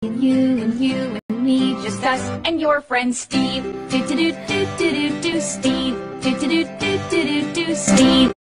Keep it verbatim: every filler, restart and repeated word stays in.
And you and you and me, just us and your friend Steve. Do do do do do do do Steve. Do do do do do do Steve.